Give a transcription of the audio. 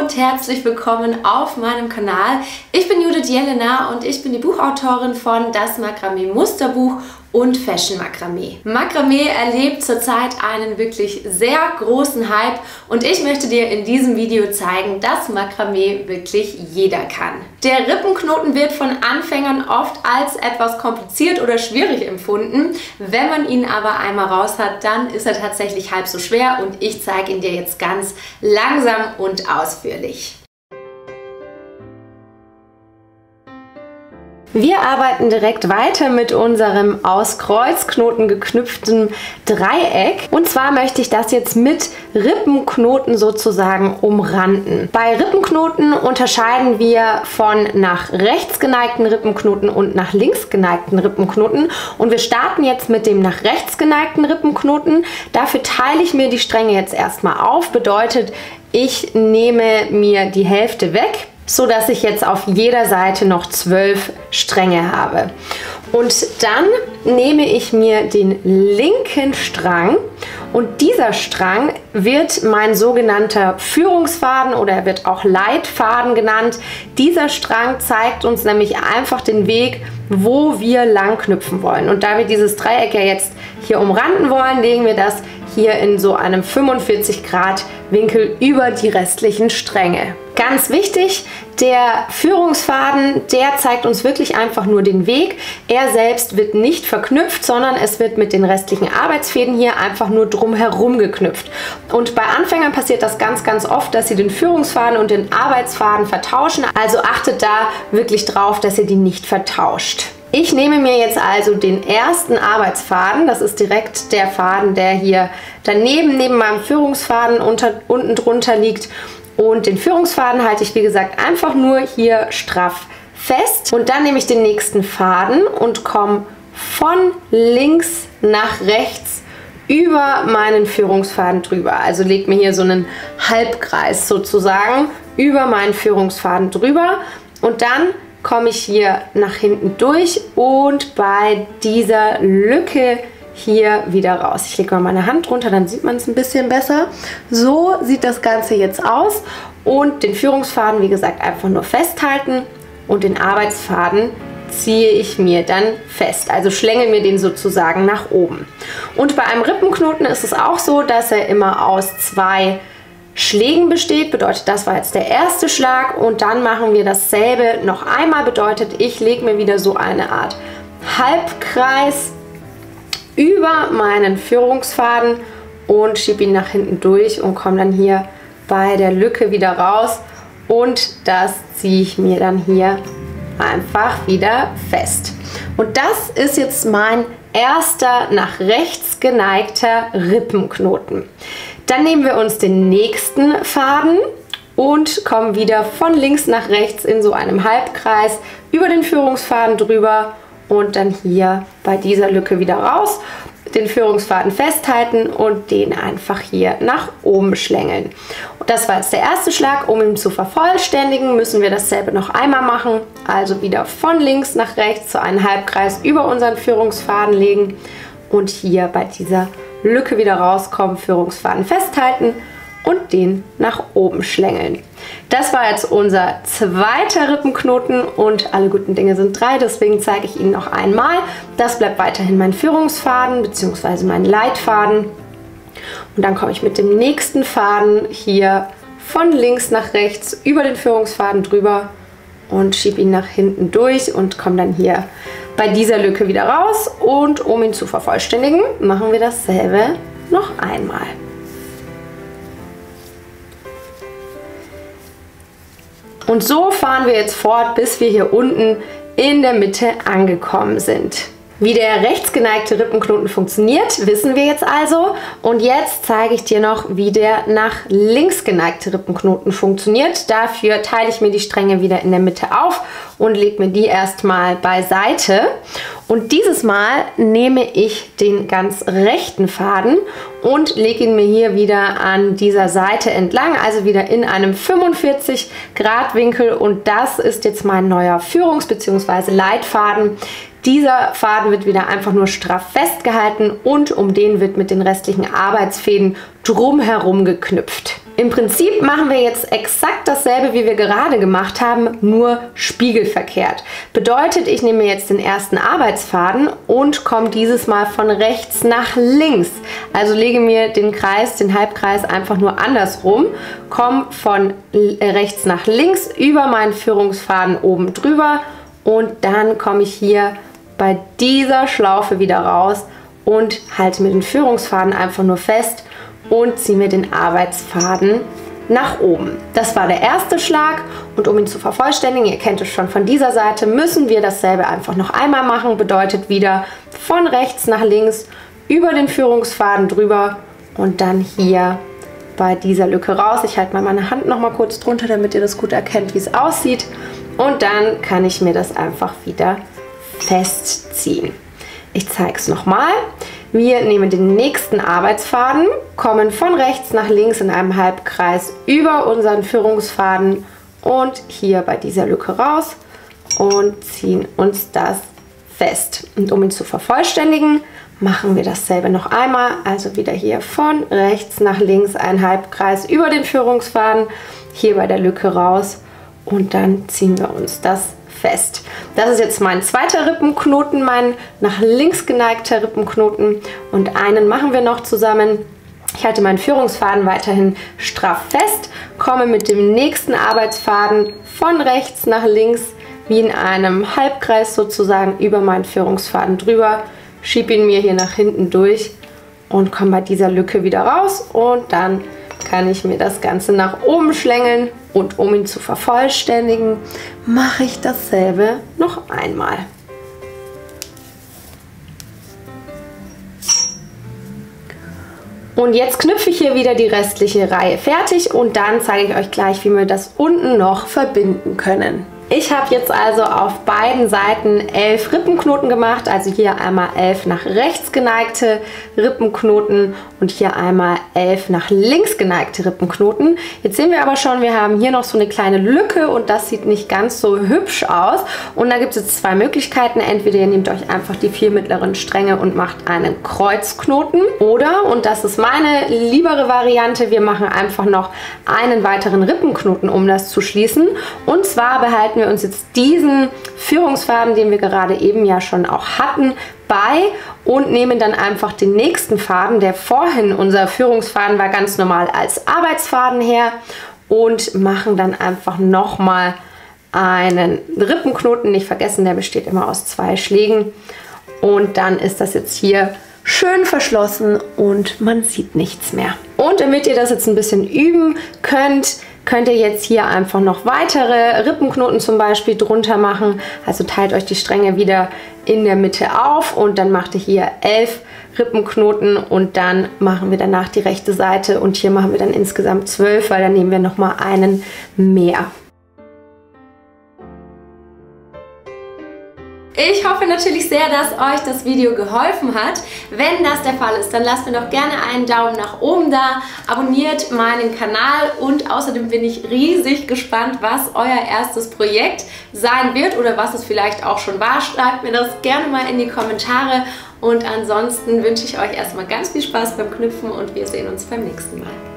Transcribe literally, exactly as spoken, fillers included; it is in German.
und herzlich willkommen auf meinem Kanal. Ich bin Judith Jelena und ich bin die Buchautorin von Das Makramee Musterbuch und Fashion Makramee. Makramee erlebt zurzeit einen wirklich sehr großen Hype und ich möchte dir in diesem Video zeigen, dass Makramee wirklich jeder kann. Der Rippenknoten wird von Anfängern oft als etwas kompliziert oder schwierig empfunden. Wenn man ihn aber einmal raus hat, dann ist er tatsächlich halb so schwer und ich zeige ihn dir jetzt ganz langsam und ausführlich. Wir arbeiten direkt weiter mit unserem aus Kreuzknoten geknüpften Dreieck. Und zwar möchte ich das jetzt mit Rippenknoten sozusagen umranden. Bei Rippenknoten unterscheiden wir von nach rechts geneigten Rippenknoten und nach links geneigten Rippenknoten. Und wir starten jetzt mit dem nach rechts geneigten Rippenknoten. Dafür teile ich mir die Stränge jetzt erstmal auf. Bedeutet, ich nehme mir die Hälfte weg, so dass ich jetzt auf jeder Seite noch zwölf Stränge habe. Und dann nehme ich mir den linken Strang und dieser Strang wird mein sogenannter Führungsfaden oder er wird auch Leitfaden genannt. Dieser Strang zeigt uns nämlich einfach den Weg, wo wir lang knüpfen wollen. Und da wir dieses Dreieck ja jetzt hier umranden wollen, legen wir das hier in so einem fünfundvierzig Grad Winkel über die restlichen Stränge. Ganz wichtig, der Führungsfaden, der zeigt uns wirklich einfach nur den Weg. Er selbst wird nicht verknüpft, sondern es wird mit den restlichen Arbeitsfäden hier einfach nur drumherum geknüpft. Und bei Anfängern passiert das ganz, ganz oft, dass sie den Führungsfaden und den Arbeitsfaden vertauschen. Also achtet da wirklich drauf, dass ihr die nicht vertauscht. Ich nehme mir jetzt also den ersten Arbeitsfaden, das ist direkt der Faden, der hier daneben neben meinem Führungsfaden unter, unten drunter liegt. Und den Führungsfaden halte ich, wie gesagt, einfach nur hier straff fest. Und dann nehme ich den nächsten Faden und komme von links nach rechts über meinen Führungsfaden drüber. Also lege mir hier so einen Halbkreis sozusagen über meinen Führungsfaden drüber. Und dann komme ich hier nach hinten durch und bei dieser Lücke hier wieder raus. Ich lege mal meine Hand drunter, dann sieht man es ein bisschen besser. So sieht das Ganze jetzt aus und den Führungsfaden, wie gesagt, einfach nur festhalten und den Arbeitsfaden ziehe ich mir dann fest, also schlänge mir den sozusagen nach oben. Und bei einem Rippenknoten ist es auch so, dass er immer aus zwei Schlägen besteht, bedeutet, das war jetzt der erste Schlag und dann machen wir dasselbe noch einmal, bedeutet, ich lege mir wieder so eine Art Halbkreis über meinen Führungsfaden und schiebe ihn nach hinten durch und komme dann hier bei der Lücke wieder raus und das ziehe ich mir dann hier einfach wieder fest. Und das ist jetzt mein erster nach rechts geneigter Rippenknoten. Dann nehmen wir uns den nächsten Faden und kommen wieder von links nach rechts in so einem Halbkreis über den Führungsfaden drüber und dann hier bei dieser Lücke wieder raus, den Führungsfaden festhalten und den einfach hier nach oben schlängeln. Und das war jetzt der erste Schlag. Um ihn zu vervollständigen, müssen wir dasselbe noch einmal machen. Also wieder von links nach rechts zu einem Halbkreis über unseren Führungsfaden legen und hier bei dieser Lücke wieder rauskommen, Führungsfaden festhalten und den nach oben schlängeln. Das war jetzt unser zweiter Rippenknoten und alle guten Dinge sind drei, deswegen zeige ich Ihnen noch einmal. Das bleibt weiterhin mein Führungsfaden bzw. mein Leitfaden und dann komme ich mit dem nächsten Faden hier von links nach rechts über den Führungsfaden drüber und schiebe ihn nach hinten durch und komme dann hier bei dieser Lücke wieder raus und um ihn zu vervollständigen, machen wir dasselbe noch einmal. Und so fahren wir jetzt fort, bis wir hier unten in der Mitte angekommen sind. Wie der rechtsgeneigte Rippenknoten funktioniert, wissen wir jetzt also. Und jetzt zeige ich dir noch, wie der nach links geneigte Rippenknoten funktioniert. Dafür teile ich mir die Stränge wieder in der Mitte auf und lege mir die erstmal beiseite. Und dieses Mal nehme ich den ganz rechten Faden und lege ihn mir hier wieder an dieser Seite entlang, also wieder in einem fünfundvierzig Grad Winkel. Und das ist jetzt mein neuer Führungs- bzw. Leitfaden. Dieser Faden wird wieder einfach nur straff festgehalten und um den wird mit den restlichen Arbeitsfäden drumherum geknüpft. Im Prinzip machen wir jetzt exakt dasselbe, wie wir gerade gemacht haben, nur spiegelverkehrt. Bedeutet, ich nehme jetzt den ersten Arbeitsfaden und komme dieses Mal von rechts nach links. Also lege mir den Kreis, den Halbkreis einfach nur andersrum, komme von rechts nach links über meinen Führungsfaden oben drüber und dann komme ich hier bei dieser Schlaufe wieder raus und halte mir den Führungsfaden einfach nur fest und ziehe mir den Arbeitsfaden nach oben. Das war der erste Schlag und um ihn zu vervollständigen, ihr kennt es schon von dieser Seite, müssen wir dasselbe einfach noch einmal machen. Bedeutet wieder von rechts nach links über den Führungsfaden drüber und dann hier bei dieser Lücke raus. Ich halte mal meine Hand noch mal kurz drunter, damit ihr das gut erkennt, wie es aussieht. Und dann kann ich mir das einfach wieder festziehen. Ich zeige es nochmal. Wir nehmen den nächsten Arbeitsfaden, kommen von rechts nach links in einem Halbkreis über unseren Führungsfaden und hier bei dieser Lücke raus und ziehen uns das fest. Und um ihn zu vervollständigen, machen wir dasselbe noch einmal. Also wieder hier von rechts nach links ein Halbkreis über den Führungsfaden, hier bei der Lücke raus und dann ziehen wir uns das fest. Das ist jetzt mein zweiter Rippenknoten, mein nach links geneigter Rippenknoten und einen machen wir noch zusammen. Ich halte meinen Führungsfaden weiterhin straff fest, komme mit dem nächsten Arbeitsfaden von rechts nach links wie in einem Halbkreis sozusagen über meinen Führungsfaden drüber, schiebe ihn mir hier nach hinten durch und komme bei dieser Lücke wieder raus und dann kann ich mir das Ganze nach oben schlängeln und um ihn zu vervollständigen, mache ich dasselbe noch einmal. Und jetzt knüpfe ich hier wieder die restliche Reihe fertig und dann zeige ich euch gleich, wie wir das unten noch verbinden können. Ich habe jetzt also auf beiden Seiten elf Rippenknoten gemacht, also hier einmal elf nach rechts geneigte Rippenknoten und hier einmal elf nach links geneigte Rippenknoten. Jetzt sehen wir aber schon, wir haben hier noch so eine kleine Lücke und das sieht nicht ganz so hübsch aus. Und da gibt es jetzt zwei Möglichkeiten. Entweder ihr nehmt euch einfach die vier mittleren Stränge und macht einen Kreuzknoten oder, und das ist meine liebere Variante, wir machen einfach noch einen weiteren Rippenknoten, um das zu schließen. Und zwar behalten wir wir uns jetzt diesen Führungsfaden, den wir gerade eben ja schon auch hatten, bei und nehmen dann einfach den nächsten Faden, der vorhin unser Führungsfaden war, ganz normal als Arbeitsfaden her und machen dann einfach nochmal einen Rippenknoten. Nicht vergessen, der besteht immer aus zwei Schlägen und dann ist das jetzt hier schön verschlossen und man sieht nichts mehr. Und damit ihr das jetzt ein bisschen üben könnt, könnt ihr jetzt hier einfach noch weitere Rippenknoten zum Beispiel drunter machen. Also teilt euch die Stränge wieder in der Mitte auf und dann macht ihr hier elf Rippenknoten und dann machen wir danach die rechte Seite und hier machen wir dann insgesamt zwölf, weil dann nehmen wir noch mal einen mehr. Ich hoffe natürlich sehr, dass euch das Video geholfen hat. Wenn das der Fall ist, dann lasst mir doch gerne einen Daumen nach oben da, abonniert meinen Kanal und außerdem bin ich riesig gespannt, was euer erstes Projekt sein wird oder was es vielleicht auch schon war. Schreibt mir das gerne mal in die Kommentare und ansonsten wünsche ich euch erstmal ganz viel Spaß beim Knüpfen und wir sehen uns beim nächsten Mal.